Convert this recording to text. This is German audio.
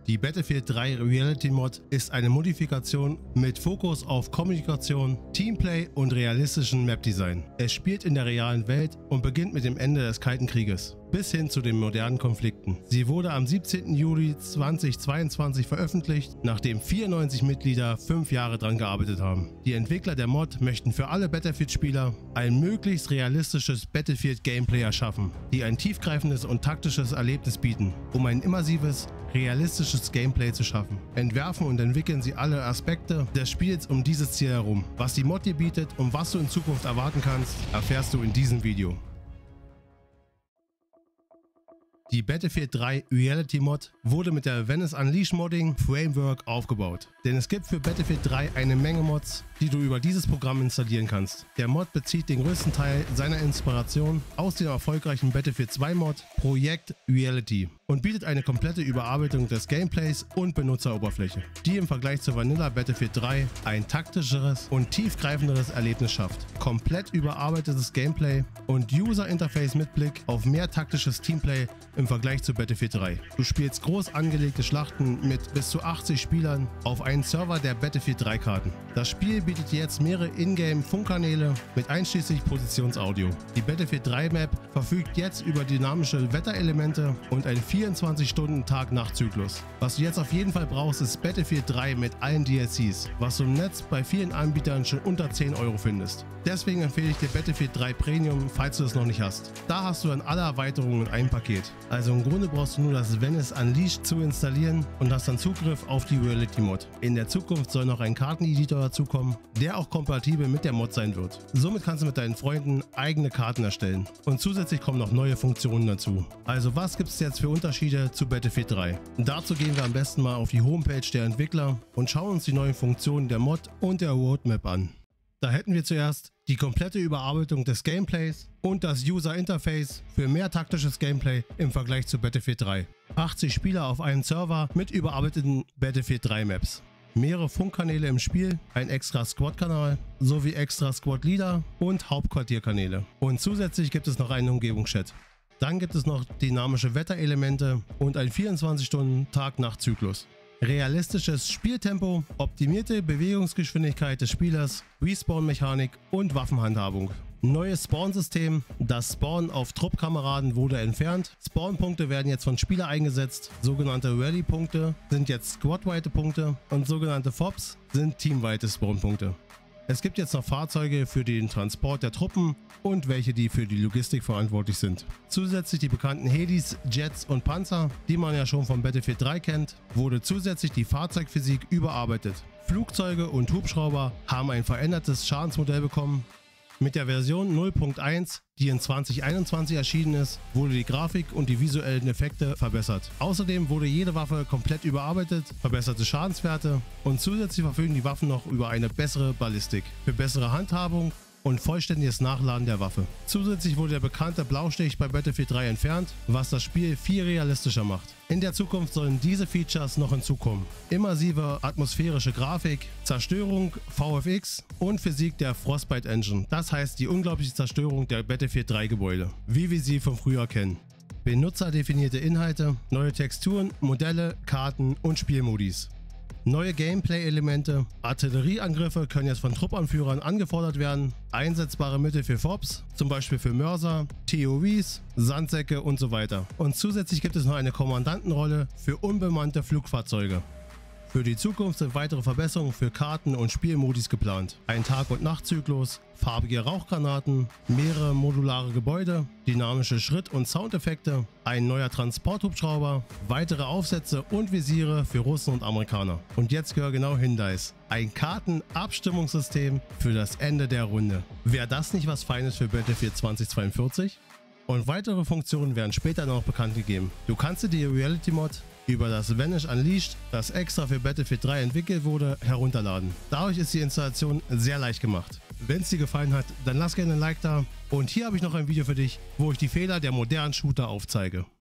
Die Battlefield 3 Reality Mod ist eine Modifikation mit Fokus auf Kommunikation, Teamplay und realistischen Mapdesign. Es spielt in der realen Welt und beginnt mit dem Ende des Kalten Krieges bis hin zu den modernen Konflikten. Sie wurde am 17. Juli 2022 veröffentlicht, nachdem 94 Mitglieder 5 Jahre daran gearbeitet haben. Die Entwickler der Mod möchten für alle Battlefield-Spieler ein möglichst realistisches Battlefield-Gameplay erschaffen, die ein tiefgreifendes und taktisches Erlebnis bieten, um ein immersives, realistisches Gameplay zu schaffen. Entwerfen und entwickeln sie alle Aspekte des Spiels um dieses Ziel herum. Was die Mod dir bietet und was du in Zukunft erwarten kannst, erfährst du in diesem Video. Die Battlefield 3 Reality Mod wurde mit der Venice Unleashed Modding Framework aufgebaut. Denn es gibt für Battlefield 3 eine Menge Mods, die du über dieses Programm installieren kannst. Der Mod bezieht den größten Teil seiner Inspiration aus dem erfolgreichen Battlefield 2 Mod Projekt Reality und bietet eine komplette Überarbeitung des Gameplays und Benutzeroberfläche, die im Vergleich zu Vanilla Battlefield 3 ein taktischeres und tiefgreifenderes Erlebnis schafft. Komplett überarbeitetes Gameplay und User Interface mit Blick auf mehr taktisches Teamplay im Vergleich zu Battlefield 3. Du spielst groß angelegte Schlachten mit bis zu 80 Spielern auf einen Server der Battlefield 3 Karten. Das Spiel bietet jetzt mehrere Ingame-Funkkanäle mit einschließlich Positionsaudio. Die Battlefield 3 Map verfügt jetzt über dynamische Wetterelemente und einen 24-Stunden-Tag-Nacht-Zyklus. Was du jetzt auf jeden Fall brauchst, ist Battlefield 3 mit allen DLCs, was du im Netz bei vielen Anbietern schon unter 10 € findest. Deswegen empfehle ich dir Battlefield 3 Premium, falls du es noch nicht hast. Da hast du dann alle Erweiterungen in einem Paket. Also im Grunde brauchst du nur das Venice Unleashed zu installieren und hast dann Zugriff auf die Reality Mod. In der Zukunft soll noch ein Karteneditor dazukommen, der auch kompatibel mit der Mod sein wird. Somit kannst du mit deinen Freunden eigene Karten erstellen. Und zusätzlich kommen noch neue Funktionen dazu. Also was gibt es jetzt für Unterschiede zu Battlefield 3? Dazu gehen wir am besten mal auf die Homepage der Entwickler und schauen uns die neuen Funktionen der Mod und der Roadmap an. Da hätten wir zuerst die komplette Überarbeitung des Gameplays und das User Interface für mehr taktisches Gameplay im Vergleich zu Battlefield 3. 80 Spieler auf einem Server mit überarbeiteten Battlefield 3 Maps. Mehrere Funkkanäle im Spiel, ein extra Squad-Kanal sowie extra Squad-Leader und Hauptquartierkanäle. Und zusätzlich gibt es noch einen Umgebungschat. Dann gibt es noch dynamische Wetterelemente und ein 24-Stunden-Tag-Nacht-Zyklus. Realistisches Spieltempo, optimierte Bewegungsgeschwindigkeit des Spielers, Respawn-Mechanik und Waffenhandhabung. Neues Spawn-System. Das Spawn auf Truppkameraden wurde entfernt. Spawn-Punkte werden jetzt von Spieler eingesetzt. Sogenannte Rally-Punkte sind jetzt squadweite Punkte und sogenannte FOBs sind teamweite Spawn-Punkte. Es gibt jetzt noch Fahrzeuge für den Transport der Truppen und welche, die für die Logistik verantwortlich sind. Zusätzlich die bekannten Helis, Jets und Panzer, die man ja schon von Battlefield 3 kennt, wurde zusätzlich die Fahrzeugphysik überarbeitet. Flugzeuge und Hubschrauber haben ein verändertes Schadensmodell bekommen. Mit der Version 0.1, die in 2021 erschienen ist, wurde die Grafik und die visuellen Effekte verbessert. Außerdem wurde jede Waffe komplett überarbeitet, verbesserte Schadenswerte und zusätzlich verfügen die Waffen noch über eine bessere Ballistik für bessere Handhabung und vollständiges Nachladen der Waffe. Zusätzlich wurde der bekannte Blaustich bei Battlefield 3 entfernt, was das Spiel viel realistischer macht. In der Zukunft sollen diese Features noch hinzukommen. Immersive atmosphärische Grafik, Zerstörung, VFX und Physik der Frostbite Engine. Das heißt die unglaubliche Zerstörung der Battlefield 3 Gebäude, wie wir sie von früher kennen. Benutzerdefinierte Inhalte, neue Texturen, Modelle, Karten und Spielmodis. Neue Gameplay-Elemente, Artillerieangriffe können jetzt von Truppanführern angefordert werden, einsetzbare Mittel für FOBs, zum Beispiel für Mörser, TOVs, Sandsäcke und so weiter. Und zusätzlich gibt es noch eine Kommandantenrolle für unbemannte Flugfahrzeuge. Für die Zukunft sind weitere Verbesserungen für Karten und Spielmodis geplant. Ein Tag- und Nachtzyklus, farbige Rauchgranaten, mehrere modulare Gebäude, dynamische Schritt- und Soundeffekte, ein neuer Transporthubschrauber, weitere Aufsätze und Visiere für Russen und Amerikaner. Und jetzt gehört genau hin, Dice. Ein Kartenabstimmungssystem für das Ende der Runde. Wäre das nicht was Feines für Battlefield 2042? Und weitere Funktionen werden später noch bekannt gegeben. Du kannst dir die Reality Mod über das Venice Unleashed, das extra für Battlefield 3 entwickelt wurde, herunterladen. Dadurch ist die Installation sehr leicht gemacht. Wenn es dir gefallen hat, dann lass gerne ein Like da. Und hier habe ich noch ein Video für dich, wo ich die Fehler der modernen Shooter aufzeige.